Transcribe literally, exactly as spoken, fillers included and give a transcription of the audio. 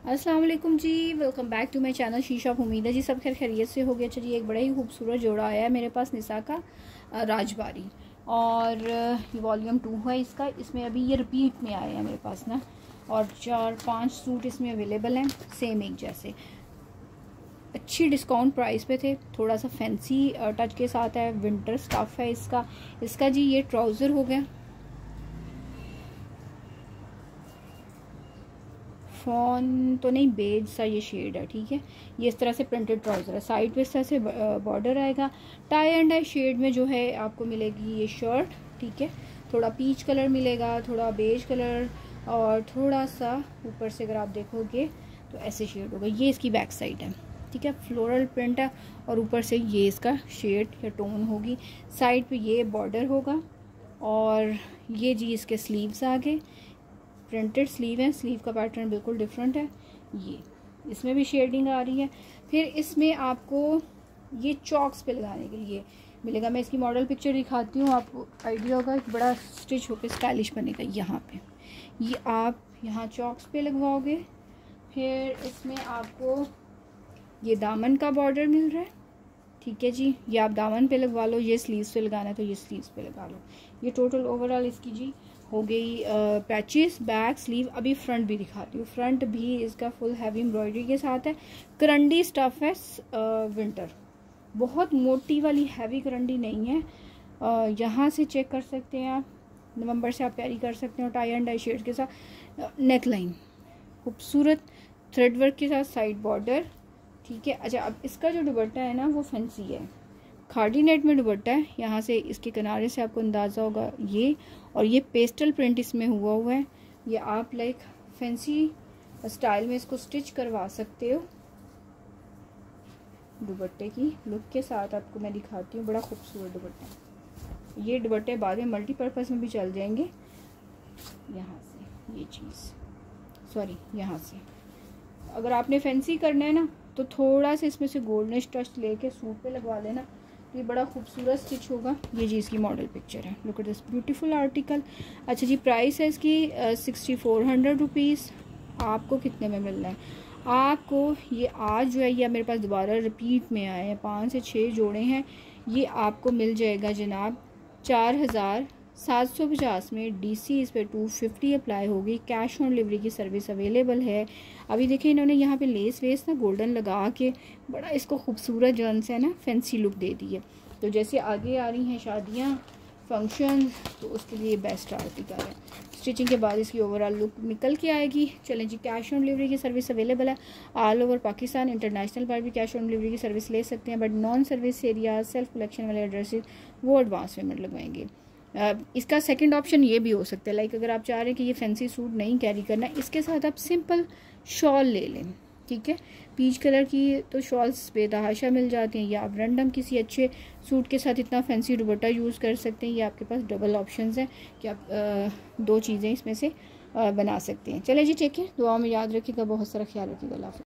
अस्सलाम वालेकुम जी, welcome back to my channel she shop. उम्मीद है जी सब खैर खैरियत से हो गया। चलिए, एक बड़ा ही खूबसूरत जोड़ा आया है मेरे पास निसा का राजबारी, और ये वॉल्यूम टू है इसका। इसमें अभी ये रिपीट में आए हैं मेरे पास ना, और चार पांच सूट इसमें अवेलेबल हैं सेम एक जैसे, अच्छी डिस्काउंट प्राइस पे थे। थोड़ा सा फैंसी टच के साथ है, विंटर स्टफ है इसका। इसका जी ये ट्राउज़र हो गया, फॉन तो नहीं, बेज सा ये शेड है, ठीक है। ये इस तरह से प्रिंटेड ट्राउज़र है, साइड पे इस तरह से बॉर्डर आएगा। टाई एंड डाई शेड में जो है आपको मिलेगी ये शर्ट, ठीक है। थोड़ा पीच कलर मिलेगा, थोड़ा बेज कलर, और थोड़ा सा ऊपर से अगर आप देखोगे तो ऐसे शेड होगा। ये इसकी बैक साइड है, ठीक है। फ्लोरल प्रिंट है, और ऊपर से ये इसका शेड या टोन होगी। साइड पे ये बॉर्डर होगा, और ये जी इसके स्लीव्स आगे प्रिंटेड स्लीव है। स्लीव का पैटर्न बिल्कुल डिफरेंट है। ये इसमें भी शेडिंग आ रही है। फिर इसमें आपको ये चॉक्स पे लगाने के लिए मिलेगा। मैं इसकी मॉडल पिक्चर दिखाती हूँ, आपको आइडिया होगा। बड़ा स्टिच होकर स्टाइलिश बनेगा। यहाँ पे ये आप यहाँ चॉक्स पे लगवाओगे। फिर इसमें आपको ये दामन का बॉर्डर मिल रहा है, ठीक है जी। ये आप दामन पे लगवा लो, ये स्लीव्स पे लगाना है तो ये स्लीव्स पे लगा लो। ये टोटल ओवरऑल इसकी जी हो गई पैचेस, बैक, स्लीव। अभी फ्रंट भी दिखाती हूँ। फ्रंट भी इसका फुल हैवी एम्ब्रॉयडरी के साथ है। करंडी स्टफ है, विंटर, बहुत मोटी वाली हैवी करंडी नहीं है। uh, यहाँ से चेक कर सकते हैं आप, नवंबर से आप कैरी कर सकते हो। टाई एंड डाई शेड के साथ, नेक लाइन खूबसूरत थ्रेड वर्क के साथ, साइड बॉर्डर, ठीक है। अच्छा, अब इसका जो दुपट्टा है ना वो फैंसी है, खाड़ी नेट में दुपट्टा है। यहाँ से इसके किनारे से आपको अंदाज़ा होगा ये, और ये पेस्टल प्रिंट इसमें हुआ हुआ है। ये आप लाइक फैंसी स्टाइल में इसको स्टिच करवा सकते हो। दुपट्टे की लुक के साथ आपको मैं दिखाती हूँ, बड़ा खूबसूरत दुपट्टा। ये दुपट्टे बाद में मल्टीपर्पज़ में भी चल जाएंगे। यहाँ से ये चीज़, सॉरी यहाँ से अगर आपने फैंसी करना है ना तो थोड़ा सा इसमें से गोल्डनिश टच लेके सूट पे लगवा लेना, ये बड़ा खूबसूरत स्टिच होगा। ये जी इसकी मॉडल पिक्चर है। Look at this beautiful article. अच्छा जी, प्राइस है इसकी सिक्सटी फोर हंड्रेड रुपीज़। आपको कितने में मिल रहा है? आपको ये आज जो है ये मेरे पास दोबारा रिपीट में आए हैं, पाँच से छः जोड़े हैं। ये आपको मिल जाएगा जनाब चार हज़ार सात सौ पचास में। डीसी इस पर टू फिफ्टी अप्लाई होगी। कैश ऑन डिलीवरी की सर्विस अवेलेबल है। अभी देखिए इन्होंने यहाँ पे लेस वेस ना गोल्डन लगा के बड़ा इसको खूबसूरत जन से ना फैंसी लुक दे दी है। तो जैसे आगे आ रही हैं शादियाँ, फंक्शन, तो उसके लिए बेस्ट आर्टिकल है। स्टिचिंग के बाद इसकी ओवरऑल लुक निकल के आएगी। चलें जी, कैश ऑन डिलीवरी की सर्विस अवेलेबल है ऑल ओवर पाकिस्तान। इंटरनेशनल पर भी कैश ऑन डिलीवरी की सर्विस ले सकते हैं, but non service area self collection वाले एड्रेसेस वो एडवांस पेमेंट लगवाएंगे। Uh, इसका सेकंड ऑप्शन ये भी हो सकता है, लाइक अगर आप चाह रहे हैं कि ये फैंसी सूट नहीं कैरी करना, इसके साथ आप सिंपल शॉल ले लें, ठीक है। पीच कलर की तो शॉल्स बेतहाशा मिल जाती हैं, या आप रैंडम किसी अच्छे सूट के साथ इतना फैंसी दुपट्टा यूज़ कर सकते हैं। ये आपके पास डबल ऑप्शंस हैं कि आप आ, दो चीज़ें इसमें से आ, बना सकते हैं। चले जी, ठीक है। दुआ में याद रखिएगा, बहुत सारा ख्याल रखिएगा। अल्लाह हाफ़िज़।